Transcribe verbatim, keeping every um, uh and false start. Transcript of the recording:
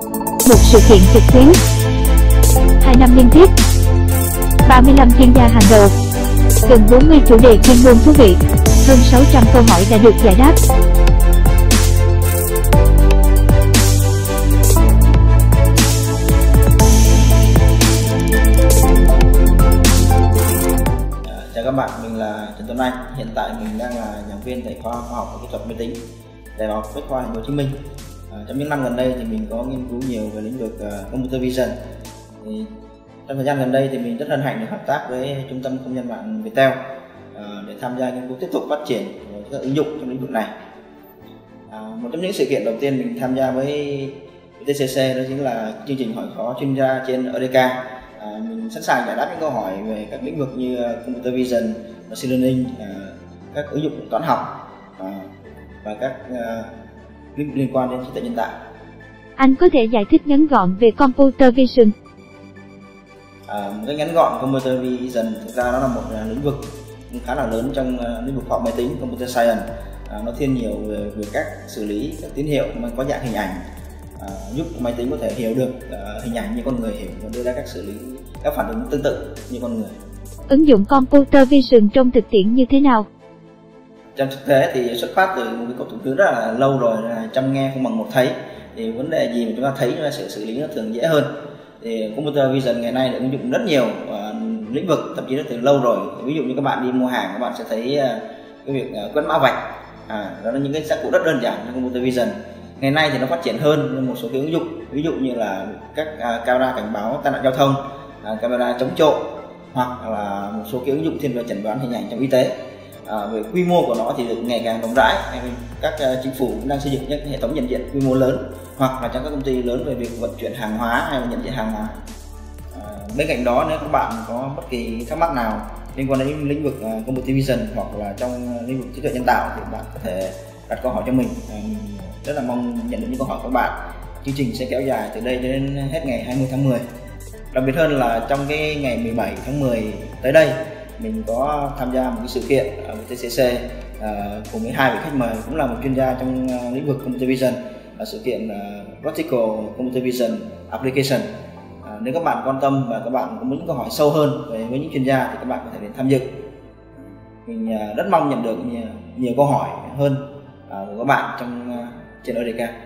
Một sự kiện trực tuyến, hai năm liên tiếp, ba mươi lăm chuyên gia hàng đầu, gần bốn mươi chủ đề chuyên môn thú vị, hơn sáu trăm câu hỏi đã được giải đáp. Chào các bạn, mình là Trần Tuấn Anh. Hiện tại mình đang là giảng viên tại khoa khoa học và kỹ thuật máy tính, Đại học Bách khoa Thành phố Hồ Chí Minh. À, trong những năm gần đây thì mình có nghiên cứu nhiều về lĩnh vực uh, Computer Vision. Thì trong thời gian gần đây thì mình rất hân hạnh được hợp tác với Trung tâm Không gian mạng Viettel uh, để tham gia nghiên cứu tiếp tục phát triển các ứng dụng trong lĩnh vực này. À, một trong những sự kiện đầu tiên mình tham gia với vê tê xê xê đó chính là chương trình hỏi khó chuyên gia trên e đê ca. À, mình sẵn sàng giải đáp những câu hỏi về các lĩnh vực như Computer Vision, Machine Learning, à, các ứng dụng toán học à, và các à, liên quan đến trí tuệ nhân tạo. Anh có thể giải thích ngắn gọn về Computer Vision? À, một cái ngắn gọn, Computer Vision thực ra nó là một uh, lĩnh vực khá là lớn trong uh, lĩnh vực khoa học máy tính, Computer Science. À, nó thiên nhiều về, về cách xử lý các tín hiệu mà có dạng hình ảnh, à, giúp máy tính có thể hiểu được uh, hình ảnh như con người hiểu và đưa ra các xử lý các phản ứng tương tự như con người. Ứng dụng Computer Vision trong thực tiễn như thế nào? Trong thực tế thì xuất phát từ một cái câu thủ ngữ rất là lâu rồi là chăm nghe không bằng một thấy. Thì vấn đề gì mà chúng ta thấy chúng ta sẽ xử lý nó thường dễ hơn. Thì Computer Vision ngày nay được ứng dụng rất nhiều uh, lĩnh vực, thậm chí là từ lâu rồi. Ví dụ như các bạn đi mua hàng, các bạn sẽ thấy uh, cái việc uh, quét mã vạch, à, đó là những cái tác vụ rất đơn giản trong Computer Vision. Ngày nay thì nó phát triển hơn một số cái ứng dụng, ví dụ như là các uh, camera cảnh báo tai nạn giao thông, uh, camera chống trộm, hoặc là một số cái ứng dụng thiên về chẩn đoán hình ảnh trong y tế. À, về quy mô của nó thì được ngày càng rộng rãi. Các uh, chính phủ cũng đang xây dựng những hệ thống nhận diện quy mô lớn, hoặc là trong các công ty lớn về việc vận chuyển hàng hóa hay là nhận diện hàng hóa. À, bên cạnh đó, nếu các bạn có bất kỳ thắc mắc nào liên quan đến lĩnh vực uh, Computer Vision hoặc là trong lĩnh vực trí tuệ nhân tạo thì bạn có thể đặt câu hỏi cho mình. À, mình rất là mong nhận được những câu hỏi của các bạn. Chương trình sẽ kéo dài từ đây đến hết ngày hai mươi tháng mười. Đặc biệt hơn là trong cái ngày mười bảy tháng mười tới đây, mình có tham gia một cái sự kiện ở vê tê xê xê uh, cùng với hai vị khách mời cũng là một chuyên gia trong uh, lĩnh vực Computer Vision, là sự kiện uh, Practical Computer Vision Application. Uh, nếu các bạn quan tâm và các bạn có muốn câu hỏi sâu hơn về với những chuyên gia thì các bạn có thể đến tham dự. Mình uh, rất mong nhận được nhiều, nhiều câu hỏi hơn uh, của các bạn trong uh, trên e đê ca.